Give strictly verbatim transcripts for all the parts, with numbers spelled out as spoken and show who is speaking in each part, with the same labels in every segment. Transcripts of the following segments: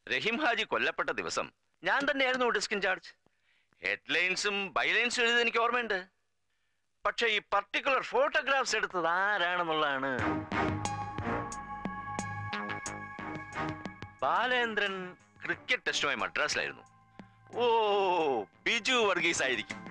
Speaker 1: റഹീം ഹാജി കൊല്ലപ്പെട്ട ദിവസം ഞാൻ തന്നെയായിരുന്നു ഡിസ്ക് ഇൻചാർജ്. ഹെഡ്ലൈൻസും ബൈലൈൻസും എഴുതി എനിക്ക് ഓർമ്മയുണ്ട്. പക്ഷെ ഈ പർട്ടിക്കുലർ ഫോട്ടോഗ്രാഫ്സ് എടുത്തത് ആരാണെന്നുള്ളതാണ്. ബാലേന്ദ്രൻ ക്രിക്കറ്റ് ടെസ്റ്റുമായി മദ്രാസിലായിരുന്നു. ഓ, ബിജു വർഗീസ് ആയിരിക്കും.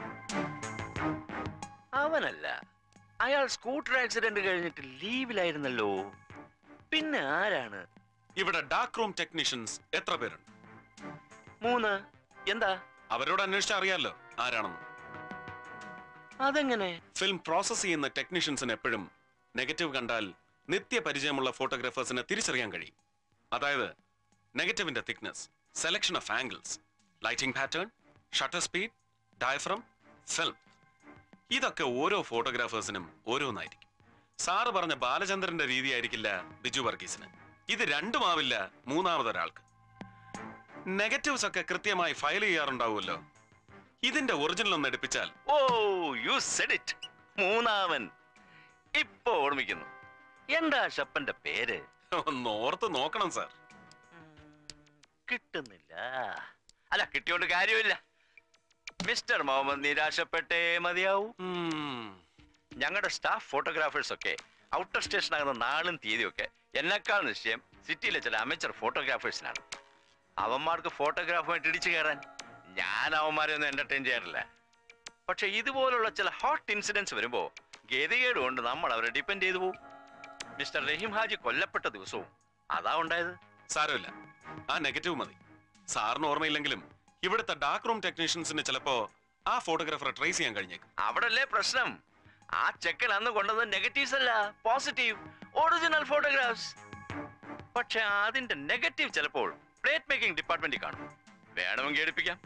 Speaker 1: അവനല്ല, അയാൾ സ്കൂട്ടർ ആക്സിഡന്റ് കഴിഞ്ഞിട്ട് ലീവിലായിരുന്നല്ലോ. പിന്നെ ആരാണ്?
Speaker 2: ഇവിടെ ഡാർക്ക് റൂം ടെക്നീഷ്യൻസ് എത്ര പേരുണ്ട്?
Speaker 1: മൂന്ന്. എന്താ?
Speaker 2: അവരോട് അന്വേഷിച്ച് അറിയാലോ ആരാണെന്ന്.
Speaker 1: അതെങ്ങനെ?
Speaker 2: ഫിലിം പ്രോസസ് ചെയ്യുന്ന ടെക്നീഷ്യൻസിന് എപ്പോഴും നെഗറ്റീവ് കണ്ടാൽ നിത്യ പരിചയമുള്ള ഫോട്ടോഗ്രാഫേഴ്സിനെ തിരിച്ചറിയാൻ കഴിയും. അതായത് നെഗറ്റീവിന്റെ thickness, selection of angles, lighting pattern, shutter speed, diaphragm, film, ഇതൊക്കെ ഓരോ ഫോട്ടോഗ്രാഫേഴ്സിനും ഓരോന്നായിരിക്കും. സാറ് പറഞ്ഞ ബാലചന്ദ്രന്റെ രീതി ആയിരിക്കില്ല ബിജു വർഗീസിന്. ഇത് രണ്ടുമാവില്ല മൂന്നാമതൊരാൾക്ക്. നെഗറ്റീവ്സ് ഒക്കെ കൃത്യമായി ഫയൽ ചെയ്യാറുണ്ടാവുമല്ലോ. ഇതിന്റെ ഒറിജിനൽ ഒന്ന് എടുപ്പിച്ചാൽ.
Speaker 1: ഓ, യു സെഡ് ഇറ്റ്. മൂന്നാമൻ. ഇപ്പൊ ഓർമ്മിക്കുന്നു. എന്താ ഷപ്പന്റെ പേര്?
Speaker 2: ഒന്ന് ഓർത്ത് നോക്കണം സാർ.
Speaker 1: കിട്ടുന്നില്ല. അല്ല, കിട്ടിയോണ്ട് കാര്യമില്ല. മിസ്റ്റർ മുഹമ്മദ് നിരാശപ്പെട്ടേ മതിയാവൂ. ഞങ്ങളുടെ സ്റ്റാഫ് ഫോട്ടോഗ്രാഫേഴ്സ് ഒക്കെ ഔട്ടർ സ്റ്റേഷൻ ആകുന്ന നാളും തീയതിയും ഒക്കെ എന്നെക്കാൾ നിശ്ചയം സിറ്റിയിലെ ചില അമേച്ചർ ഫോട്ടോഗ്രാഫേഴ്സിനാണ്. അവന്മാർക്ക് ഫോട്ടോഗ്രാഫുമായിട്ട് ഇടിച്ചു കയറാൻ. ഞാൻ അവന്മാരെ ഒന്നും എന്റർടൈൻ ചെയ്യാറില്ല. പക്ഷെ ഇതുപോലുള്ള ചില ഹോട്ട് ഇൻസിഡൻസ് വരുമ്പോ ഗതികേട് കൊണ്ട് നമ്മൾ അവരെ ഡിപ്പെൻഡ് ചെയ്തു പോകും. മിസ്റ്റർ റഹീം ഹാജി കൊല്ലപ്പെട്ട ദിവസവും അതാ ഉണ്ടായത്.
Speaker 2: സാരമില്ല, ആ നെഗറ്റീവ് മതി. സാറിന് ഓർമ്മയില്ലെങ്കിലും ഇവിടുത്തെ ഡാർക്ക് റൂം ടെക്നീഷ്യൻസിന് ചിലപ്പോ ആ ഫോട്ടോഗ്രാഫറെ ട്രേസ് ചെയ്യാൻ കഴിഞ്ഞേക്കും.
Speaker 1: അവിടല്ലേ പ്രശ്നം. ആ ചെക്കൻ അന്ന് കൊണ്ടത് നെഗറ്റീവ്സ് അല്ല, പോസിറ്റീവ് ഒറിജിനൽ ഫോട്ടോഗ്രാഫ്സ്. പക്ഷെ അതിന്റെ നെഗറ്റീവ് ചിലപ്പോൾ പ്ലേറ്റ് മേക്കിംഗ് ഡിപ്പാർട്ട്മെന്റിൽ കാണും. വേണമെങ്കിൽ എടുപ്പിക്കാം.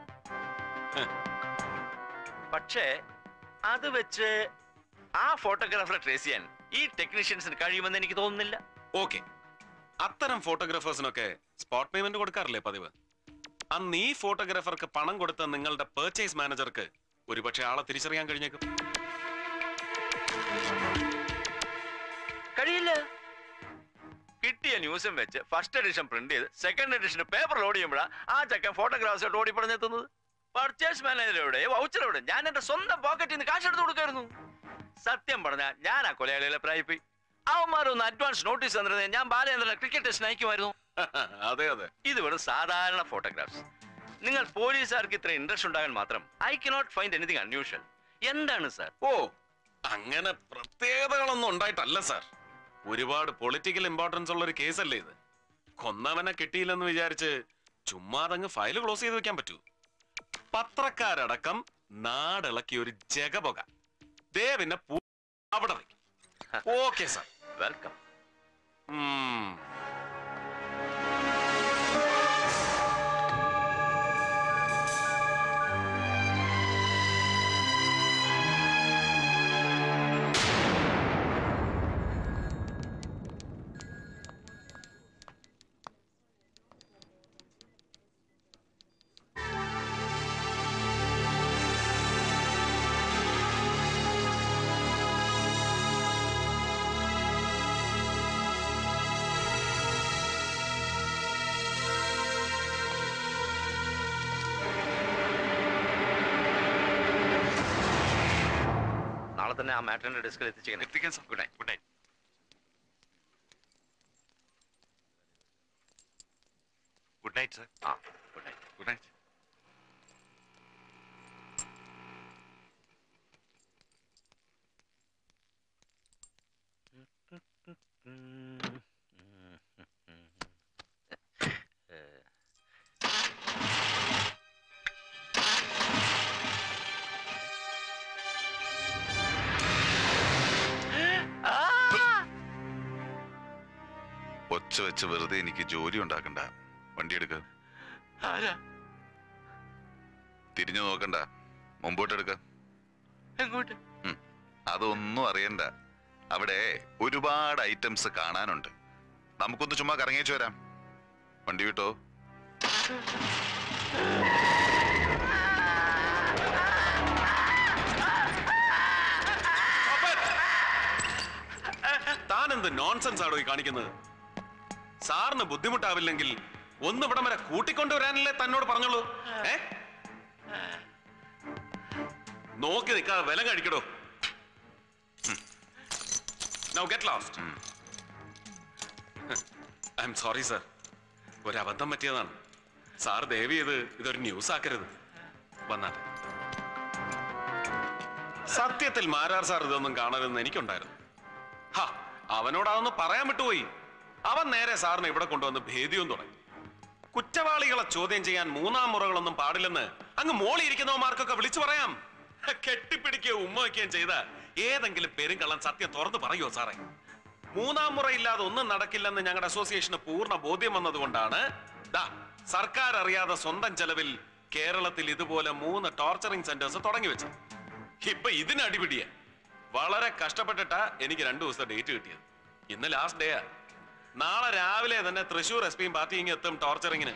Speaker 1: പക്ഷേ അത് വെച്ച് ആ ഫോട്ടോഗ്രാഫറെ ട്രേസ് ചെയ്യാൻ ഈ ടെക്നീഷ്യൻസിന് കഴിയുമെന്ന് എനിക്ക് തോന്നുന്നില്ല.
Speaker 2: ഓക്കെ, അത്തരം ഫോട്ടോഗ്രാഫേഴ്സിനൊക്കെ സ്പോട്ട് പേയ്മെന്റ് കൊടുക്കാറില്ലേ പതിവ്? അന്ന് ഈ ഫോട്ടോഗ്രാഫർക്ക് പണം കൊടുത്ത നിങ്ങളുടെ പർച്ചേസ് മാനേജർക്ക് ഒരുപക്ഷെ ആളെ തിരിച്ചറിയാൻ കഴിഞ്ഞേക്കും.
Speaker 1: കഴിയില്ല. കിട്ടിയ ന്യൂസും വെച്ച് ഫസ്റ്റ് എഡിഷൻ പ്രിന്റ് ചെയ്ത് സെക്കൻഡ് എഡിഷന് പേപ്പർ ലോഡ് ചെയ്യുമ്പോഴാണ് ആ ചക്കൻ ഫോട്ടോഗ്രാഫ്സ് ഓടി പറഞ്ഞെത്തുന്നത്. പർച്ചേസ് മാനേജറോടെ വൗച്ചറോടെ ഞാൻ എന്റെ സ്വന്തം പോക്കറ്റിൽ നിന്ന് കാശ് എടുത്ത് കൊടുക്കായിരുന്നു. സത്യം പറഞ്ഞാൽ ഞാൻ ആ കൊലയാളികളെ പ്രായിപ്പോയി. അവന്മാരൊന്ന് അഡ്വാൻസ് നോട്ടീസ് തന്നിരുന്നത് ഞാൻ ബാലേന്ദ്രനെ ക്രിക്കറ്റ് ടെസ്റ്റിന് അയക്കുമായിരുന്നു.
Speaker 2: അതെ അതെ,
Speaker 1: ഇത് വെറും സാധാരണ ഫോട്ടോഗ്രാഫ്സ്. നിങ്ങൾ പോലീസുകാർക്ക് ഇത്ര ഇൻട്രസ്റ്റ് ഉണ്ടാകാൻ മാത്രം I cannot find anything unusual. എന്താണ് സാർ?
Speaker 2: ഓ, അങ്ങനെ പ്രത്യേകതകളൊന്നും ഉണ്ടായിട്ടല്ല സാർ. ഒരുപാട് പൊളിറ്റിക്കൽ ഇമ്പോർട്ടൻസ് ഉള്ള ഒരു കേസല്ലേ ഇത്. കൊന്നവനെ കിട്ടിയില്ലെന്ന് വിചാരിച്ച് ചുമ്മാതങ്ങ് ഫയൽ ക്ലോസ് ചെയ്ത് വെക്കാൻ പറ്റൂ? പത്രക്കാരടക്കം നാടിളക്കിയ ഒരു ജഗപൊക ദേ പിന്നെ അവിടെ വയ്ക്കും. Okay sir,
Speaker 1: welcome. നാളെ തന്നെ ആ മാറ്ററിന്റെ ഡെസ്കിൽ എത്തിച്ചേക്കണം.
Speaker 2: എത്തിക്കാൻ sir. Good night. Good night. Good night sir.
Speaker 1: ആ, ഗുഡ് നൈറ്റ്.
Speaker 2: Good night.
Speaker 3: ഒച്ച വെച്ച് വെറുതെ എനിക്ക് ജോലി ഉണ്ടാക്കണ്ട. വണ്ടി എടുക്ക. തിരിഞ്ഞു നോക്കണ്ട, മുമ്പോട്ട് എടുക്ക.
Speaker 1: എങ്ങോട്ട്?
Speaker 3: അതൊന്നും അറിയണ്ട. അവിടെ ഒരുപാട് ഐറ്റംസ് കാണാനുണ്ട്. നമുക്കൊന്ന് ചുമ്മാ കറങ്ങിച്ചു വരാം. വണ്ടി വിട്ടോ.
Speaker 2: താനെന്ത് നോൺസെൻസ് ആണോ ഈ കാണിക്കുന്നത്? സാറിന് ബുദ്ധിമുട്ടാവില്ലെങ്കിൽ ഒന്ന് ഇവിടം വരെ കൂട്ടിക്കൊണ്ടുവരാനല്ലേ തന്നോട് പറഞ്ഞോളൂ. ഏ നോക്കി നിൽക്കാതെ വില കഴിക്കടോ. Now get lost. I'm sorry sir. ഒരു അബദ്ധം പറ്റിയതാണ്. സാർ ദയവ് ചെയ്ത് ഇതൊരു ന്യൂസ് ആക്കരുത്. വന്നാൽ സത്യത്തിൽ മാരാർ സാർ ഇതൊന്നും കാണരുതെന്ന് എനിക്കുണ്ടായിരുന്നു. ഹാ, അവനോട് അതൊന്ന് പറയാൻ വിട്ടുപോയി. അവൻ നേരെ സാറിനെ ഇവിടെ കൊണ്ടുവന്ന് ഭേദ്യവും തുടങ്ങി. കുറ്റവാളികളെ ചോദ്യം ചെയ്യാൻ മൂന്നാം മുറകളൊന്നും പാടില്ലെന്ന് അങ്ങ് മോളിയിരിക്കുന്നവന്മാർക്കൊക്കെ വിളിച്ചു പറയാം. കെട്ടിപ്പിടിക്കുകയോ ഉമ്മ വയ്ക്കുകയും ചെയ്ത ഏതെങ്കിലും പെരുങ്കള്ളൻ സത്യം തുറന്നു പറയുമോ സാറേ? മൂന്നാം മുറയില്ലാതെ ഒന്നും നടക്കില്ലെന്ന് ഞങ്ങളുടെ അസോസിയേഷന് പൂർണ്ണ ബോധ്യം വന്നതുകൊണ്ടാണ് ദാ സർക്കാർ അറിയാതെ സ്വന്തം ചെലവിൽ കേരളത്തിൽ ഇതുപോലെ മൂന്ന് ടോർച്ചറിംഗ് സെന്റേഴ്സ് തുടങ്ങി വെച്ചത്. ഇപ്പൊ ഇതിന് അടിപിടിയ വളരെ കഷ്ടപ്പെട്ടിട്ടാ എനിക്ക് രണ്ടു ദിവസത്തെ ഡേറ്റ് കിട്ടിയത്. ഇന്ന് ലാസ്റ്റ് ഡേയാ. നാളെ രാവിലെ തന്നെ തൃശൂർ എസ് പിയും പാർട്ടിയും എത്തും ടോർച്ചറിങ്ങിന്.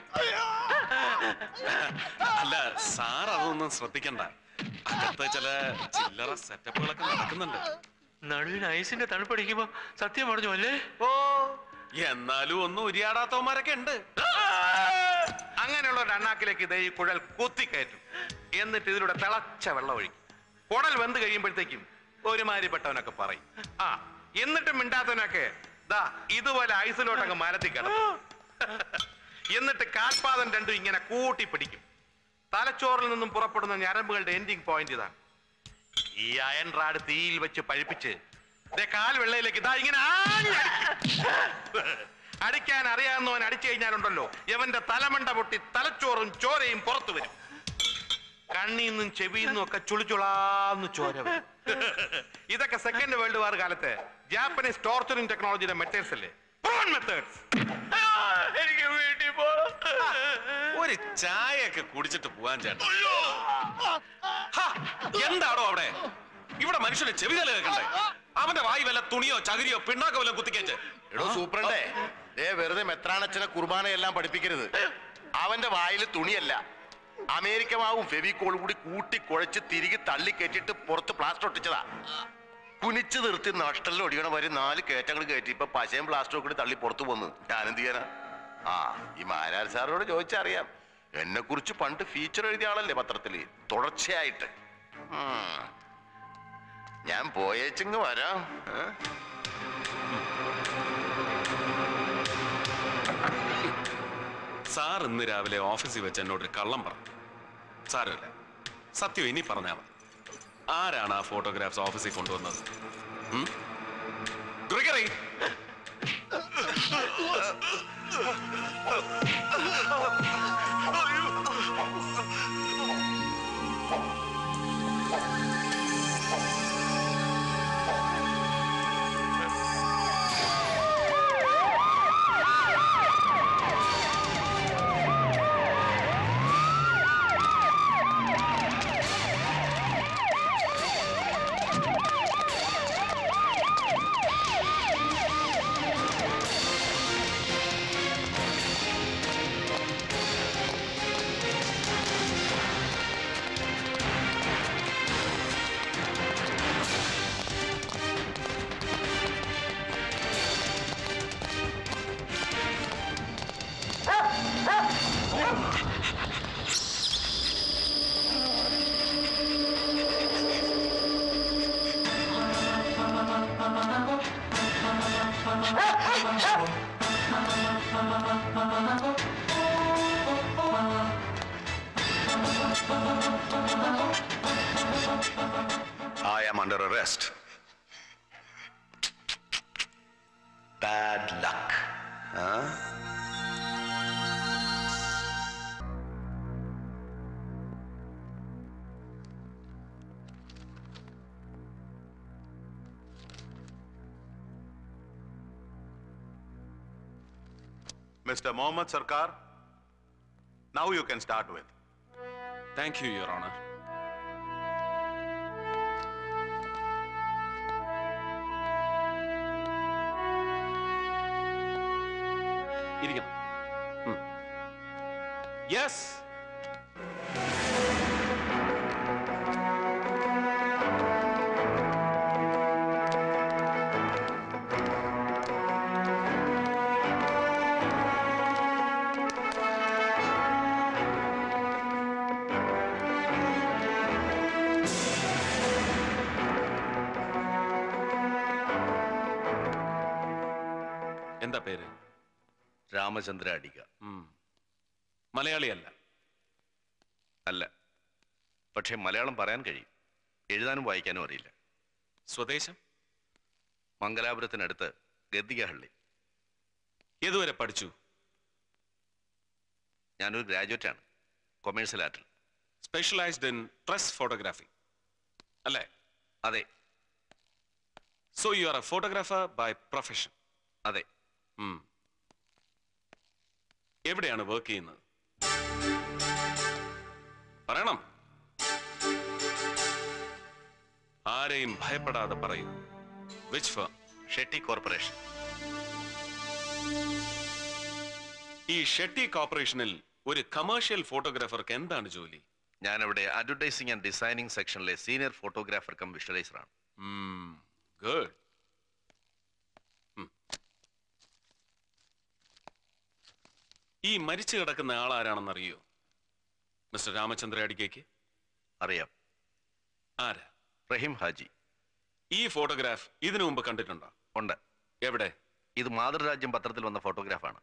Speaker 2: അല്ല സാർ അതൊന്നും ശ്രദ്ധിക്കണ്ട. അകത്ത് ചില ചില്ലറ സെറ്റപ്പുകളൊക്കെ നടക്കുന്നുണ്ട്.
Speaker 1: നടുവിന് ഐസിന്റെ തണുപ്പടിക്കുമ്പോ സത്യം പറഞ്ഞു അല്ലേ?
Speaker 2: ഓ, എന്നാലും ഒന്നും ഉരിയാടാത്തവന്മാരൊക്കെ ഉണ്ട്.
Speaker 4: അങ്ങനെയുള്ള ഒരു അണ്ണാക്കിലേക്ക് ഇതേ ഈ കുഴൽ കുത്തിക്കയറ്റും. എന്നിട്ട് ഇതിലൂടെ തിളച്ച വെള്ളം ഒഴിക്കും. കുടൽ വെന്ത് കഴിയുമ്പോഴത്തേക്കും ഒരുമാതിരിപ്പെട്ടവനൊക്കെ പറയും. ആ എന്നിട്ട് മിണ്ടാത്തവനൊക്കെ ദാ ഇതുപോലെ ഐസിലോട്ടങ്ങ് മരത്തി കിടക്കും. എന്നിട്ട് കാൽപാദം രണ്ടും ഇങ്ങനെ കൂട്ടി പിടിക്കും. തലച്ചോറിൽ നിന്നും പുറപ്പെടുന്ന ഞരമ്പുകളുടെ എൻഡിങ് പോയിന്റ് ഇതാണ്. ഈ അയൺ റാഡ് തീയിൽ വെച്ച് പഴിപ്പിച്ച് കാൽ വെള്ളയിലേക്ക് ഇതാ ഇങ്ങനെ അടിക്കാൻ അറിയാവുന്നവൻ അടിച്ചു കഴിഞ്ഞാലുണ്ടല്ലോ യവന്റെ തലമണ്ട പൊട്ടി തലച്ചോറും ചോരയും പുറത്തു വരും. കണ്ണീന്നും ചെവിന്നും ഒക്കെ ചുളിച്ചുളാന്ന് ചോര വരും. ഇതൊക്കെ സെക്കൻഡ് വേൾഡ് വാർ കാലത്ത് ജാപ്പനീസ് ടോർച്ചറിംഗ് ടെക്നോളജിയുടെ മെത്തേഡ്സ് അല്ലേ? മെത്തേഡ്സ്.
Speaker 1: എനിക്ക് വീട്ടിൽ പോണം.
Speaker 2: ഒരു ചായയൊക്കെ കുടിച്ചിട്ട് പോവാൻ ചേട്ടാ. എന്താണോ അവിടെ? ഇവിടെ മനുഷ്യന് ചെവിതല കേൾക്കണ്ടേ? അവന്റെ വായി വല്ല തുണിയോ ചകിരിയോ പിണ്ണാക്കോ വല്ല കുത്തിക്കേറ്റ്.
Speaker 5: എടോ സൂപ്രണ്ടേ, ഏ വെറുതെ മെത്രാണച്ചനെ കുർബാനയെല്ലാം പഠിപ്പിക്കരുത്. അവന്റെ വായിൽ തുണിയല്ല, അമേരിക്ക മാവും ഫെവിക്കോളും കൂടി കൂട്ടി കുഴച്ച് തിരികെ തള്ളി കയറ്റിട്ട് പുറത്ത് പ്ലാസ്റ്റർ ഒട്ടിച്ചതാ. കുനിച്ചു നിർത്തി നഷ്ടലിൽ ഒടിയണ വരെ നാല് കയറ്റങ്ങൾ കയറ്റി ഇപ്പൊ പശയും പ്ലാസ്റ്ററും കൂടി തള്ളി പുറത്തു പോന്ന്. ഞാനെന്ത് ചെയ്യാനാ? ആ ഈ മാരാർ സാറിനോട് ചോദിച്ചറിയാം. എന്നെ കുറിച്ച് പണ്ട് ഫീച്ചർ എഴുതിയ ആളല്ലേ പത്രത്തില് തുടർച്ചയായിട്ട്. ഞാൻ പോയേച്ചിങ് വരാം.
Speaker 2: സാർ ഇന്ന് രാവിലെ ഓഫീസിൽ വെച്ച് എന്നോടൊരു കള്ളം പറഞ്ഞു. സാരമില്ല, സത്യം ഇനി പറഞ്ഞാൽ മതി. ആരാണ് ആ ഫോട്ടോഗ്രാഫ്സ് ഓഫീസിൽ കൊണ്ടുവന്നത്? Gregory,
Speaker 3: I am under arrest. Bad luck. Huh?
Speaker 4: Mister Mohammed Sarkar, now you can start with.
Speaker 2: Thank you your honour. ഇരിക്കണം. യെസ്,
Speaker 1: രാമചന്ദ്ര അടിക.
Speaker 2: മലയാളിയല്ല.
Speaker 1: അല്ല, പക്ഷെ മലയാളം പറയാൻ കഴിയും. എഴുതാനും വായിക്കാനും അറിയില്ല.
Speaker 2: സ്വദേശം?
Speaker 1: മംഗലാപുരത്തിനടുത്ത് ഗദ്ദികഹള്ളി.
Speaker 2: ഏതുവരെ പഠിച്ചു?
Speaker 1: ഞാനൊരു ഗ്രാജുവേറ്റ് ആണ്, കൊമേഴ്സ്യൽ ആർട്ടിൽ.
Speaker 2: സ്പെഷ്യലൈസ്ഡ് ഇൻ പ്രസ് ഫോട്ടോഗ്രാഫി അല്ലേ?
Speaker 1: അതെ.
Speaker 2: So you are a photographer by profession?
Speaker 1: അതെ.
Speaker 2: എവിടെയാണ് വർക്ക് ചെയ്യുന്നത്? പറയണം. ആരെയും ഭയപ്പെടാതെ പറയൂ. Which firm?
Speaker 1: ഷെട്ടി കോർപ്പറേഷൻ.
Speaker 2: ഈ ഷെട്ടി കോർപ്പറേഷനിൽ ഒരു കമേഴ്ഷ്യൽ ഫോട്ടോഗ്രാഫർക്ക് എന്താണ് ജോലി?
Speaker 1: ഞാനവിടെ അഡ്വർടൈസിംഗ് ആൻഡ് ഡിസൈനിങ് സെക്ഷനിലെ സീനിയർ ഫോട്ടോഗ്രാഫർ കം വിഷ്വലൈസറാണ്.
Speaker 2: ഗുഡ്. ഈ മരിച്ചു കിടക്കുന്ന ആളാരാണെന്ന് അറിയോ മിസ്റ്റർ രാമചന്ദ്ര അടികയ്ക്ക്?
Speaker 1: അറിയാം.
Speaker 2: ആരാ?
Speaker 1: റഹീം ഹാജി.
Speaker 2: ഈ ഫോട്ടോഗ്രാഫ് ഇതിനു മുമ്പ് കണ്ടിട്ടുണ്ടോ?
Speaker 1: ഉണ്ട്.
Speaker 2: എവിടെ?
Speaker 1: ഇത് മാതൃരാജ്യം പത്രത്തിൽ വന്ന ഫോട്ടോഗ്രാഫാണ്.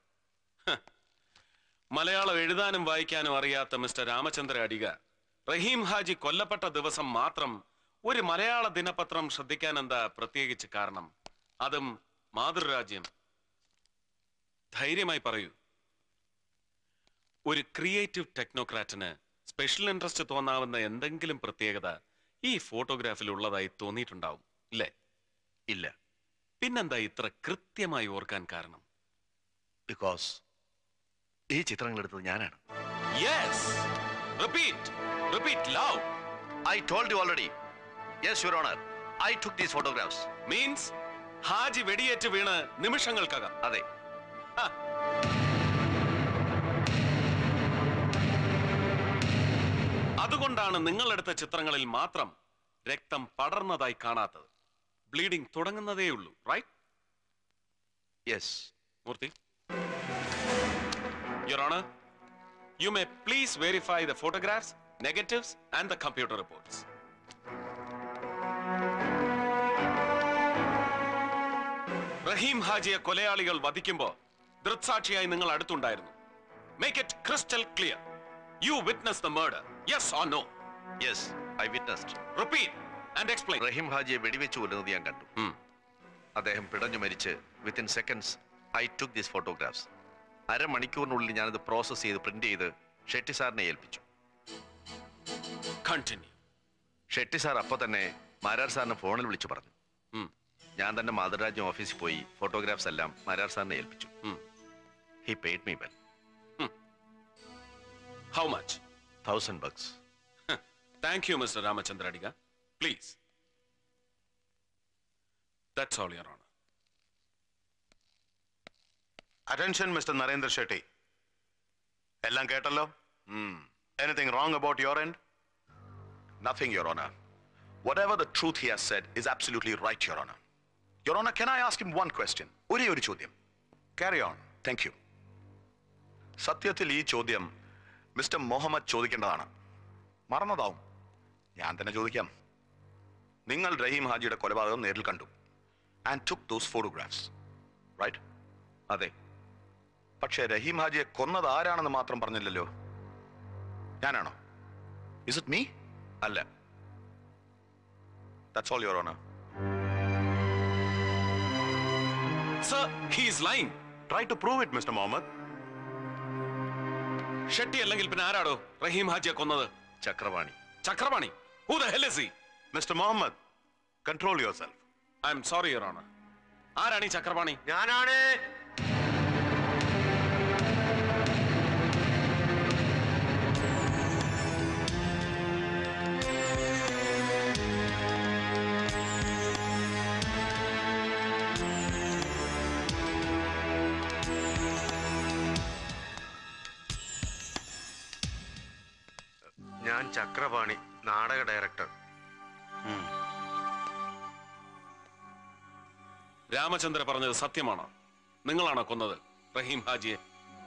Speaker 2: മലയാളം എഴുതാനും വായിക്കാനും അറിയാത്ത മിസ്റ്റർ രാമചന്ദ്ര അടിക റഹീം ഹാജി കൊല്ലപ്പെട്ട ദിവസം മാത്രം ഒരു മലയാള ദിനപത്രം ശ്രദ്ധിക്കാൻ എന്താ പ്രത്യേകിച്ച് കാരണം? അതും മാതൃരാജ്യം. ധൈര്യമായി പറയൂ. ഒരു ക്രിയേറ്റീവ് ടെക്നോക്രാറ്റിന് സ്പെഷ്യൽ ഇൻട്രസ്റ്റ് തോന്നാവുന്ന എന്തെങ്കിലും പ്രത്യേകത ഈ ഫോട്ടോഗ്രാഫിൽ ഉള്ളതായി തോന്നിയിട്ടുണ്ടാവും, ഇല്ലേ?
Speaker 1: ഇല്ല.
Speaker 2: പിന്നെന്താ ഇത്ര കൃത്യമായി ഓർക്കാൻ കാരണം?
Speaker 1: ബിക്കോസ് ഈ ചിത്രങ്ങൾ എടുത്തത് ഞാനാണ്.
Speaker 2: Yes. Repeat. Repeat loud.
Speaker 1: I told you already. Yes, Your Honor. I took these photographs.
Speaker 2: Means Haji വെടിയേറ്റ് വീണ് നിമിഷങ്ങൾക്കകം?
Speaker 1: അതെ.
Speaker 2: അതുകൊണ്ടാണ് നിങ്ങളെടുത്ത ചിത്രങ്ങളിൽ മാത്രം രക്തം പടർന്നതായി കാണാത്തത്. ബ്ലീഡിംഗ് തുടങ്ങുന്നതേ ഉള്ളൂ, right?
Speaker 1: Yes.
Speaker 2: Murthy, Your Honor, you may please verify the photographs, negatives and the computer reports. Rahim ഹാജിയെ കൊലയാളികൾ വധിക്കുമ്പോൾ ദൃക്സാക്ഷിയായി നിങ്ങൾ അടുത്തുണ്ടായിരുന്നു. Make it crystal clear. You witnessed the murder. Yes or no?
Speaker 1: Yes, I witnessed.
Speaker 2: Repeat and explain.
Speaker 1: റഹീം ഹാജിയെ വെടിവെച്ച് കൊല്ലുന്നത് ഞാൻ കണ്ടു. അദ്ദേഹം പിടഞ്ഞു മരിച്ച് within seconds I took these photographs. അരമണിക്കൂറിനുള്ളിൽ ഞാനത് പ്രോസസ് ചെയ്ത് പ്രിന്റ് ചെയ്ത് ഷെട്ടി സാറിനെ ഏൽപ്പിച്ചു.
Speaker 2: Continue.
Speaker 1: ഷെട്ടി സാർ അപ്പൊ തന്നെ മാരാർ സാറിനെ ഫോണിൽ വിളിച്ചു പറഞ്ഞു. ഞാൻ തന്നെ മാതൃരാജ്യം ഓഫീസിൽ പോയി ഫോട്ടോഗ്രാഫ്സ് എല്ലാം മാരാർ സാറിനെ ഏൽപ്പിച്ചു. He paid me well.
Speaker 2: How much?
Speaker 1: Thousand bucks.
Speaker 2: Thank you, Mister Ramachandra Adiga. Please. That's all, Your Honor.
Speaker 5: Attention, Mister Narendra Shetty. എല്ലാം കേട്ടല്ലോ? Anything wrong about your end?
Speaker 3: Nothing, Your Honor. Whatever the truth he has said is absolutely right, Your Honor. Your Honor, can I ask him one question? ഒരേ ഒരു ചോദ്യം.
Speaker 5: Carry on.
Speaker 3: Thank you. സത്യത്തിൽ ഈ ചോദ്യം mister Muhammad ചോദിക്കേണ്ടതാണ്. മറന്നതാവും. ഞാൻ തന്നെ ചോദിക്കാം. നിങ്ങൾ റഹീം ഹാജിയുടെ കൊലപാതകം നേരിൽ കണ്ടു. And took those photographs. Right?
Speaker 1: അതെ.
Speaker 3: പക്ഷേ റഹീം ഹാജിയെ കൊന്നത് ആരാണെന്ന് മാത്രം പറഞ്ഞില്ലല്ലോ. ഞാനാണോ? Is it me?
Speaker 1: അല്ല.
Speaker 3: That's all, Your Honor.
Speaker 2: Sir, he is lying.
Speaker 5: Try to prove it, Mister Mohammed.
Speaker 2: Shetty അല്ലെങ്കിൽ പിന്നെ ആരാടോ റഹീം ഹാജിയെ കൊന്നത്?
Speaker 1: Chakrapani.
Speaker 2: Chakrapani? Who the hell is he?
Speaker 5: Mister Mohammed, control yourself.
Speaker 2: I am sorry, Your Honor. ആരാണ് ഈ ചക്രപാണി?
Speaker 5: ഞാനാണ്. ഞാൻ ചക്രപാണി, നാടക director.
Speaker 2: Ramachandra പറഞ്ഞത് സത്യമാണോ? നിങ്ങളാണോ കൊന്നത് റഹീം ഹാജിയെ?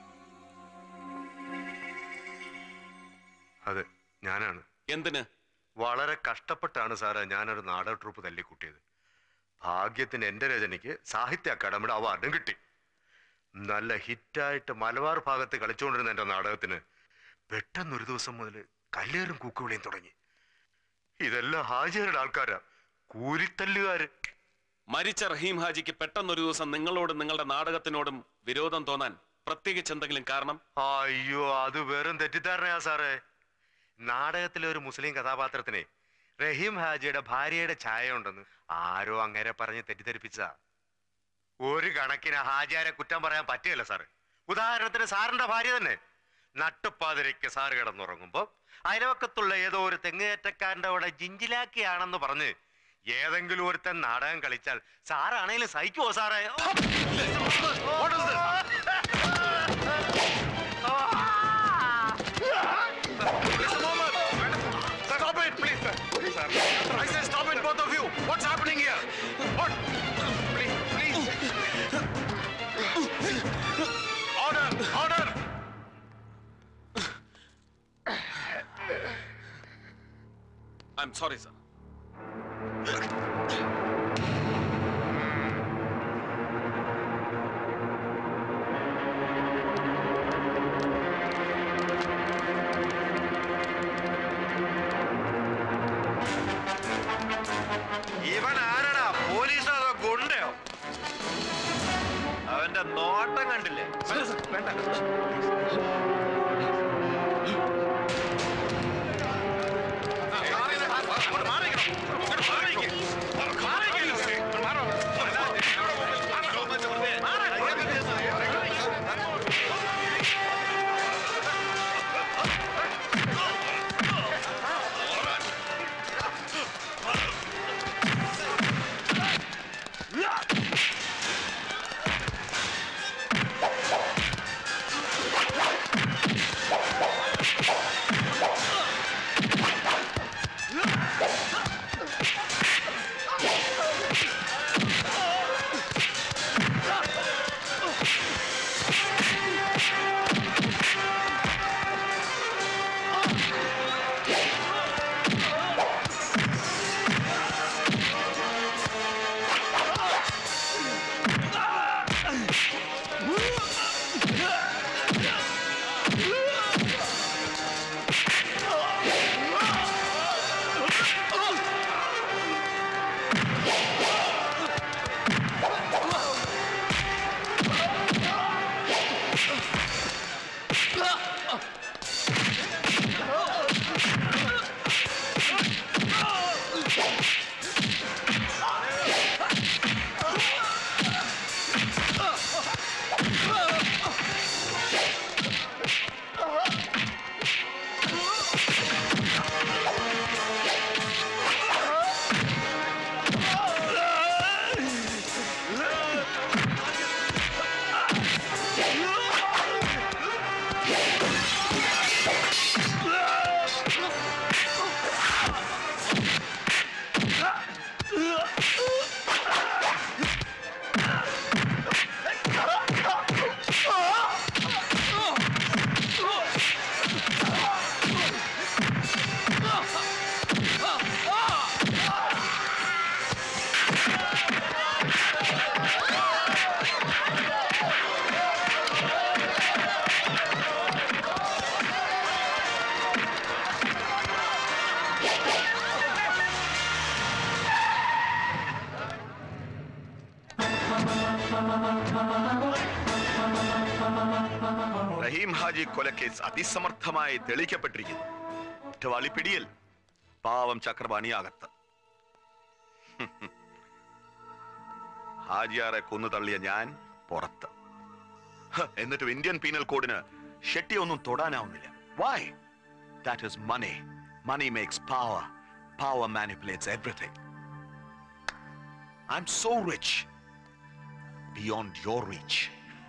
Speaker 5: അതെ, ഞാനാണ്.
Speaker 2: എന്തിന്?
Speaker 5: വളരെ കഷ്ടപ്പെട്ടാണ് സാറേ ഞാനൊരു നാടക ട്രൂപ്പ് തല്ലിക്കൂട്ടിയത്. ഭാഗ്യത്തിന് എന്റെ രചനയ്ക്ക് സാഹിത്യ അക്കാദമിയുടെ അവാർഡും കിട്ടി.
Speaker 6: നല്ല ഹിറ്റായിട്ട് മലബാർ ഭാഗത്ത് കളിച്ചുകൊണ്ടിരുന്ന എൻ്റെ നാടകത്തിന് പെട്ടെന്നൊരു ദിവസം മുതൽ കല്ലേറും കൂക്കുവിളിയും തുടങ്ങി. ഇതെല്ലാം ഹാജിയുടെ ആൾക്കാരാ, കൂലിത്തല്ലുകാര്.
Speaker 2: മരിച്ച റഹീം ഹാജിക്ക് പെട്ടെന്നൊരു ദിവസം നിങ്ങളോടും നിങ്ങളുടെ നാടകത്തിനോടും വിരോധം തോന്നാൻ പ്രത്യേകിച്ച് എന്തെങ്കിലും കാരണം?
Speaker 6: അയ്യോ, അത് വെറും തെറ്റിദ്ധാരണയാ സാറേ. നാടകത്തിലെ ഒരു മുസ്ലിം കഥാപാത്രത്തിനെ റഹീം ഹാജിയുടെ ഭാര്യയുടെ ഛായ ഉണ്ടെന്ന് ആരോ അങ്ങനെ പറഞ്ഞ് തെറ്റിദ്ധരിപ്പിച്ച. ഒരു കണക്കിന് ഹാജിയാരെ കുറ്റം പറയാൻ പറ്റുകയല്ല സാറ്. ഉദാഹരണത്തിന് സാറിന്റെ ഭാര്യ തന്നെ നട്ടുപ്പാതിരയ്ക്ക് സാറ് കിടന്നുറങ്ങുമ്പോ അയൽവക്കത്തുള്ള ഏതോ ഒരു തെങ്ങേറ്റക്കാരന്റെ അവിടെ ജിഞ്ചിലാക്കിയാണെന്ന് പറഞ്ഞ് ഏതെങ്കിലും ഒരുത്തൻ നാടകം കളിച്ചാൽ സാറാണേലും സഹിക്കുവോ സാറേ?
Speaker 4: Stop it, please, sir. Sir. I said stop it, both of you. What's happening here? What? Please, please. Order, order.
Speaker 2: I'm sorry, sir.
Speaker 6: ഇവൻ ആരടാ, പോലീസോ അതോ ഗുണ്ടയോ?
Speaker 1: അവന്റെ നോട്ടം കണ്ടില്ലേ?
Speaker 4: വേണ്ട.
Speaker 3: റഹീം ഹാജി കൊലക്കേസ് അതിസമർത്ഥമായി തെളിയിക്കപ്പെട്ടിരിക്കുന്നു. കുറ്റവാളി പിടിയിൽ, പാവം ചക്രപാണി അകത്ത്. ഹാജിയാറെ കൊന്നു തള്ളിയ ഞാൻ പുറത്ത്. എന്നിട്ടും ഇന്ത്യൻ പീനൽ കോഡിന് ഷെട്ടി ഒന്നും തൊടാനാവുന്നില്ല. Why? That is money. Money makes power. Power manipulates everything. I'm so rich. Beyond your reach.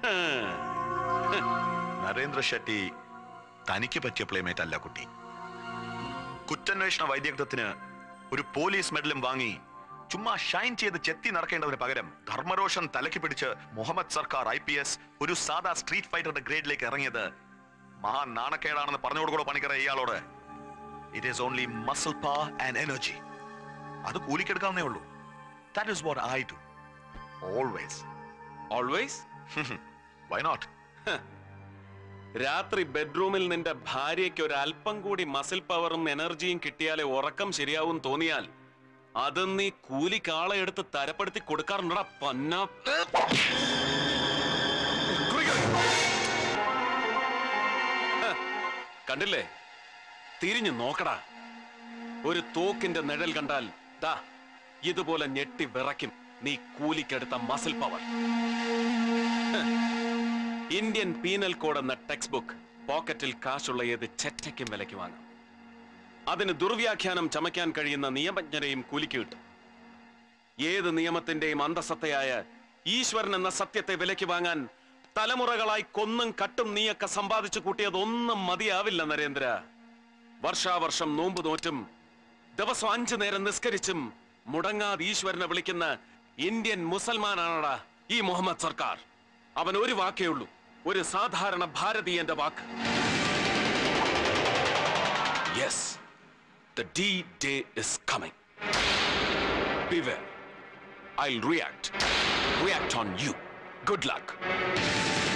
Speaker 3: Narendra Shetty തനിക്ക് പറ്റിയ പ്ലേമേറ്റ് അല്ല കുട്ടി. കുറ്റാന്വേഷണ വൈദഗ്ധ്യത്തിന് ഒരു പോലീസ് മെഡലും വാങ്ങി ചുമ്മാ ഷൈൻ ചെയ്ത് ചെത്തി നടക്കേണ്ടതിന് പകരം ധർമ്മരോഷൻ തലയ്ക്ക് പിടിച്ച് മുഹമ്മദ് സർക്കാർ ഐ പി എസ് ഒരു സാധാ സ്ട്രീറ്റ് ഫൈറ്ററുടെ ഗ്രേഡിലേക്ക് ഇറങ്ങിയത് മഹാ നാണക്കേടാണെന്ന് പറഞ്ഞു കൊടുക്കണോ പണിക്കറ ഇയാളോട്? It is only muscle power and energy. അത് കൂലിക്കെടുക്കാവുന്നേ ഉള്ളൂ. That is what I do always.
Speaker 2: Always?
Speaker 3: Why not?
Speaker 2: രാത്രി ബെഡ്റൂമിൽ നിന്റെ ഭാര്യയ്ക്ക് ഒരു അല്പം കൂടി മസിൽ പവറും എനർജിയും കിട്ടിയാലേ ഉറക്കം ശരിയാവും തോന്നിയാൽ അത് നീ കൂലിക്കാളെ എടുത്ത് തരപ്പെടുത്തി കൊടുക്കാറുണ്ടടാ പന്ന. കണ്ടില്ലേ? തിരിഞ്ഞു നോക്കടാ. ഒരു തോക്കിന്റെ നിഴൽ കണ്ടാൽ ദാ ഇതുപോലെ ഞെട്ടി വിറയ്ക്കും നീ കൂലിക്കെടുത്ത muscle power. Indian penal code എന്ന ടെക്സ്റ്റ് ബുക്ക് പോക്കറ്റിൽ കാശുള്ള ഏത് ചെറ്റയ്ക്കും വിലയ്ക്ക് വാങ്ങാം. അതിന് ദുർവ്യാഖ്യാനം ചമയ്ക്കാൻ കഴിയുന്ന നിയമജ്ഞരെയും കൂലിക്ക് കിട്ടും. ഏത് നിയമത്തിന്റെയും അന്തസത്തയായ ഈശ്വരൻ എന്ന സത്യത്തെ വിലയ്ക്ക് വാങ്ങാൻ തലമുറകളായി കൊന്നും കട്ടും നീയൊക്കെ സമ്പാദിച്ചു കൂട്ടിയതൊന്നും മതിയാവില്ല നരേന്ദ്ര. വർഷാവർഷം നോമ്പ് നോറ്റും ദിവസം അഞ്ചു നേരം നിസ്കരിച്ചും മുടങ്ങാതെ ഈശ്വരനെ വിളിക്കുന്ന ഇന്ത്യൻ മുസൽമാനാണടാ ഈ മുഹമ്മദ് സർക്കാർ. അവൻ ഒരു വാക്കേ ഉള്ളൂ, ഒരു സാധാരണ ഭാരതീയന്റെ വാക്ക്. Yes, the D-Day is coming. Beware. I'll react. React on you. Good luck.